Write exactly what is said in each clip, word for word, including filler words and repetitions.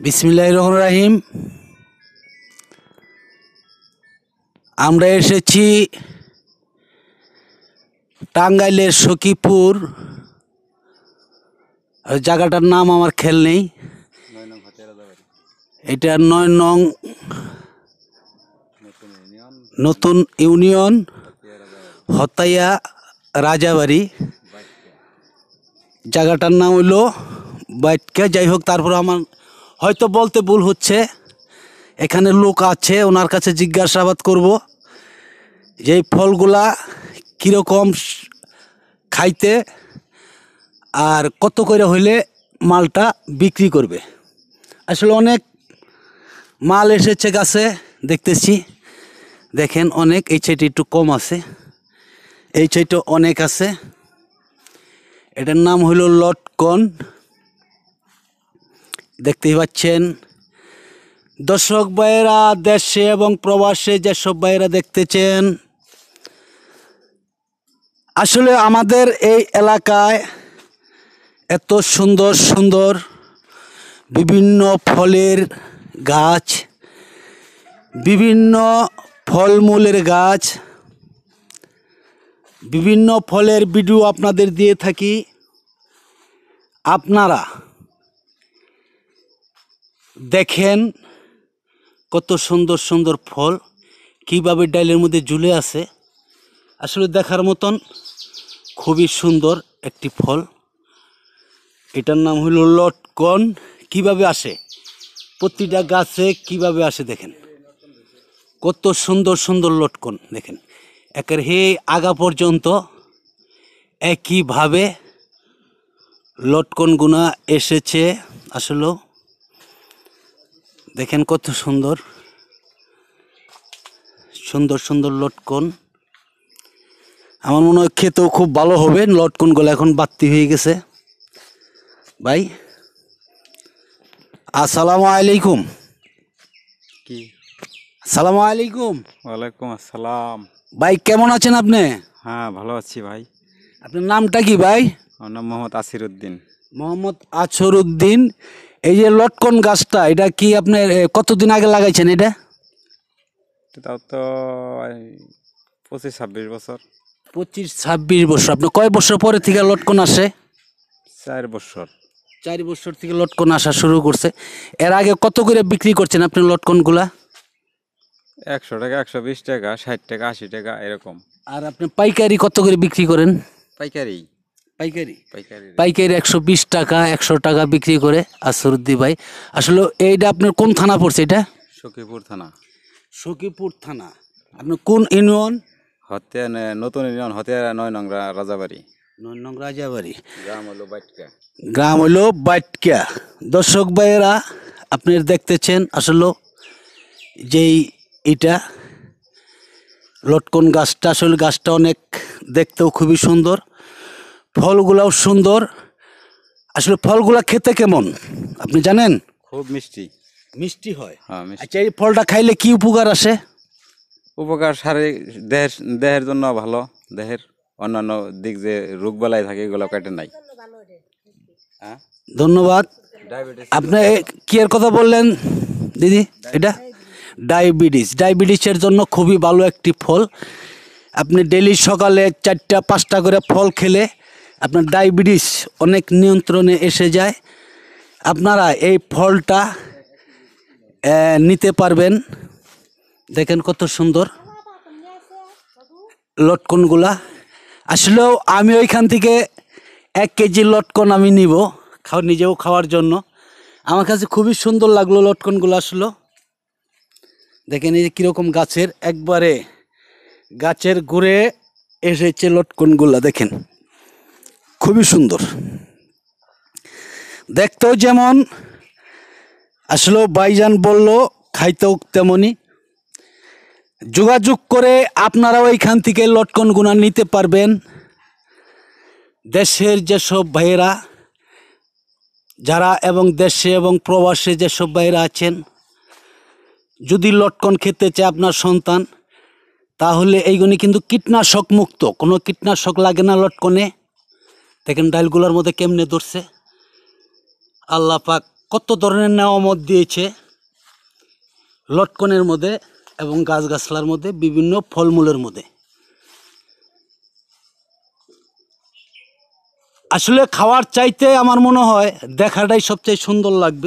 বিসমিল্লাহির রহমানির রহিম। আমরা এসেছি টাঙ্গাইলের সখীপুর, জায়গাটার নাম আমার খেয়াল নেই। এটা নয় নং নতুন ইউনিয়ন, হতাইয়া রাজাবাড়ি। জায়গাটার নাম হইল বাইটকা। যাই হোক, তারপর আমার হয়তো বলতে ভুল হচ্ছে। এখানে লোক আছে, ওনার কাছে জিজ্ঞাসাবাদ করব যে এই ফলগুলা কীরকম খাইতে আর কত করে হইলে মালটা বিক্রি করবে। আসলে অনেক মাল এসেছে গাছে, দেখতেছি। দেখেন অনেক, এই সাইডে একটু কম আছে, এই সাইডে অনেক আছে। এটার নাম হইল লটকন, দেখতেই পাচ্ছেন। দর্শক ভাইয়েরা, দেশে এবং প্রবাসে যেসব ভাইয়েরা দেখতেছেন, আসলে আমাদের এই এলাকায় এত সুন্দর সুন্দর বিভিন্ন ফলের গাছ, বিভিন্ন ফলমূলের গাছ, বিভিন্ন ফলের ভিডিও আপনাদের দিয়ে থাকি। আপনারা দেখেন কত সুন্দর সুন্দর ফল কীভাবে ডালের মধ্যে ঝুলে আছে। আসলে দেখার মতন খুবই সুন্দর একটি ফল। এটার নাম হলো লটকন। কিভাবে আসে, প্রতিটা গাছে কিভাবে আসে দেখেন, কত সুন্দর সুন্দর লটকন। দেখেন একের হে আগা পর্যন্ত একইভাবে লটকনগুনা এসেছে। আসলে দেখেন কত সুন্দর সুন্দর সুন্দর লটকন। আমার মনে হয় খেতেও খুব ভালো হবে। লটকনগুলো এখন বাড়তি হয়ে গেছে। ভাই আসসালামু আলাইকুম। কি? আসসালামু আলাইকুম। ওয়ালাইকুম আসসালাম। ভাই কেমন আছেন আপনি? হ্যাঁ, ভালো আছি ভাই। আপনার নামটা কি ভাই? আমার নাম মোহাম্মদ আসির উদ্দিন। মোহাম্মদ আছর উদ্দিন। এই যে লটকন গাছটা, এটা কি আপনি কতদিন আগে লাগাইছেন? এটা তাও তো পঁচিশ ছাব্বিশ বছর। পঁচিশ ছাব্বিশ বছর। আপনি কয় বছর পরে থেকে লটকন আসে? চার বছর। চার বছর থেকে লটকন আসা শুরু করছে। এর আগে কত করে বিক্রি করছেন আপনি লটকনগুলা? একশো টাকা, একশো বিশ টাকা, ষাট টাকা, আশি টাকা এরকম। আর আপনি পাইকারি কত করে বিক্রি করেন? পাইকারি পাইকারি পাইকারি পাইকারি একশো বিশ টাকা, একশো টাকা বিক্রি করে আসরুদ্দি ভাই। আসলে এইটা আপনার কোন থানা পড়ছে? এটা সখীপুর থানা। সখীপুর থানা। আপনি কোন ইউনিয়ন? হতিয়া নতুন ইউনিয়ন, হতিয়া নয় নং রাজাবাড়ি। নয় নং রাজাবাড়ি। গ্রাম হলো বাইটকা। গ্রাম হলো বাইটকা। দর্শক ভাইয়েরা, আপনার দেখতেছেন আসলে যেই এটা লটকন গাছটা, আসলে গাছটা অনেক দেখতেও খুবই সুন্দর, ফলগুলাও সুন্দর। আসলে ফলগুলা খেতে কেমন আপনি জানেন? খুব মিষ্টি। মিষ্টি হয়। হ্যাঁ, মিষ্টি। আচ্ছা, এই ফলটা খাইলে কি উপকার আসে? উপকার শারীরিক, দেহের দেহের জন্য ভালো। দেহের অন্যান্য দিক যে রোগ বালাই থাকে এগুলো কেটে নাই। হ্যাঁ, ধন্যবাদ। আপনি কি এর কথা বললেন দিদি? এটা ডায়াবেটিস, ডায়াবেটিসের জন্য খুবই ভালো একটি ফল। আপনি ডেলি সকালে চারটা পাঁচটা করে ফল খেলে আপনার ডায়াবেটিস অনেক নিয়ন্ত্রণে এসে যায়। আপনারা এই ফলটা নিতে পারবেন। দেখেন কত সুন্দর লটকনগুলা। আসলেও আমি ওইখান থেকে এক কেজি লটকন আমি নিব, খাওয়া নিজেও খাওয়ার জন্য। আমার কাছে খুবই সুন্দর লাগলো লটকনগুলো। আসলো দেখেন এই যে কীরকম গাছের, একবারে গাছের ঘুরে এসেছে লটকনগুলা। দেখেন খুবই সুন্দর দেখতেও যেমন, আসলে ভাইজান বলল খাইতেও তেমনই। যোগাযোগ করে আপনারাও এইখান থেকে লটকনগুলা নিতে পারবেন। দেশের যেসব ভাইয়েরা যারা এবং দেশে এবং প্রবাসে যেসব ভাইয়েরা আছেন, যদি লটকন খেতে চায় আপনার সন্তান, তাহলে এইগুলি কিন্তু কীটনাশক মুক্ত, কোনো কীটনাশক লাগে না লটকনে। দেখেন ডালগুলোর মধ্যে কেমনে ধরছে। আল্লাহ পাক কত ধরনের নেয়ামত দিয়েছে লটকনের মধ্যে এবং গাছগাছলার মধ্যে, বিভিন্ন ফলমূলের মধ্যে। আসলে খাওয়ার চাইতে আমার মনে হয় দেখাটাই সবচেয়ে সুন্দর লাগবে।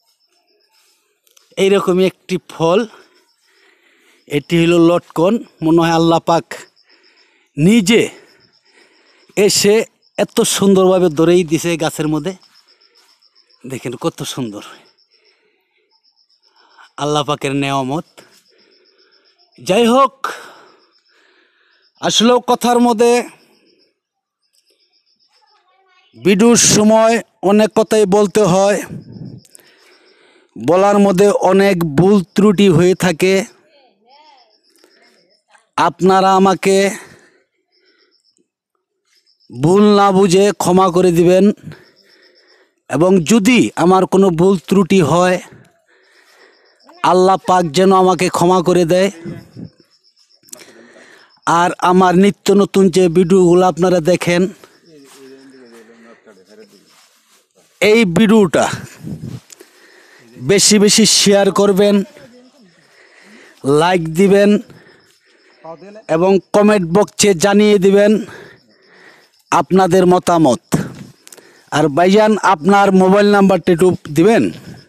এইরকমই একটি ফল, এটি হলো লটকন। মনে হয় আল্লাহ পাক নিজে এসে এত সুন্দরভাবে ধরেই দিছে গাছের মধ্যে। দেখেন কত সুন্দর, আল্লাহ পাকের নেয়ামত। যাই হোক, আসলেও কথার মধ্যে ভিডিওর সময় অনেক কথাই বলতে হয়, বলার মধ্যে অনেক ভুল ত্রুটি হয়ে থাকে। আপনারা আমাকে ভুল না বুঝে ক্ষমা করে দিবেন, এবং যদি আমার কোনো ভুল ত্রুটি হয় আল্লাহ পাক যেন আমাকে ক্ষমা করে দেয়। আর আমার নিত্য নতুন যে ভিডিওগুলো আপনারা দেখেন, এই ভিডিওটা বেশি বেশি শেয়ার করবেন, লাইক দিবেন এবং কমেন্ট বক্সে জানিয়ে দিবেন আপনাদের মতামত। আর ভাইজান, আপনার মোবাইল নাম্বারটা একটু দিবেন,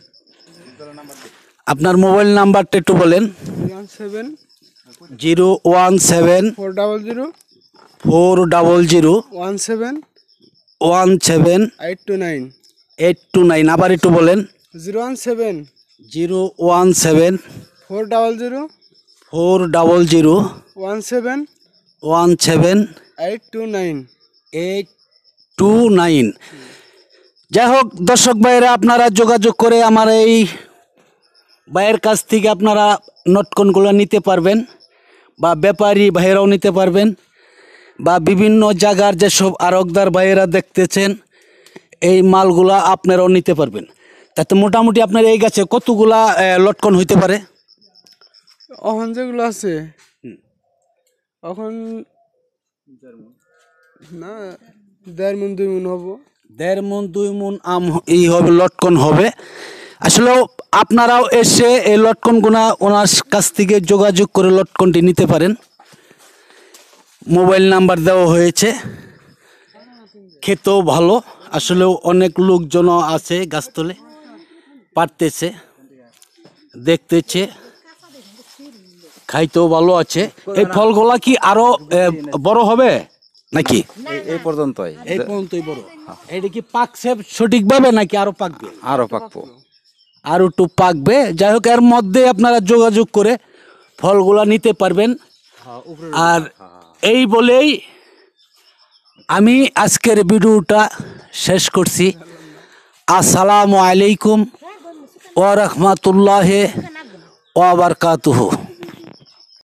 আপনার মোবাইল নাম্বারটা একটু বলেন। One seven zero one seven four double zero four double zero one seven one seven eight two nine eight two nine. আবার একটু বলেন। Zero one seven zero one seven four double zero four double zero one seven one seven eight two nine eight two nine. যাই হোক দর্শক ভাইয়েরা, আপনারা যোগাযোগ করে আমার এই ভাইয়ের কাছ থেকে আপনারা নটকনগুলো নিতে পারবেন, বা ব্যাপারী ভাইয়েরাও নিতে পারবেন, বা বিভিন্ন জায়গার যেসব আড়তদার ভাইয়েরা দেখতেছেন এই মালগুলা আপনারাও নিতে পারবেন। তাতে মোটামুটি আপনার এই গাছে কতগুলা আহ, লটকন হইতে পারে? এখন যেগুলো আছে এখন না দেড় মন দুই মন হবো। দেড় মন দুই মন আম এই হবে, লটকন হবে। আসলে আপনারাও এসে এই লটকনগুলা ওনার কাছ থেকে যোগাযোগ করে লটকনটি নিতে পারেন। মোবাইল নাম্বার দেওয়া হয়েছে। খেতেও ভালো, আসলেও অনেক লোকজন আছে গাছতলে, পারতেছে, দেখতেছে, খাইতেও ভালো আছে। এই ফলগুলা কি আরো এ, বড় হবে নাকি? এই পর্যন্তই, এই পর্যন্তই বড়। এটা কি পাকছে সঠিকভাবে নাকি আরো পাকবে? আরো পাকবো। আর একটু পাকবে। যাই হোক, এর মধ্যে আপনারা যোগাযোগ করে ফলগুলা নিতে পারবেন। আর এই বলেই আমি আজকের ভিডিওটা শেষ করছি। আসসালামু আলাইকুম ওয়া রাহমাতুল্লাহি ওয়া বারাকাতুহু।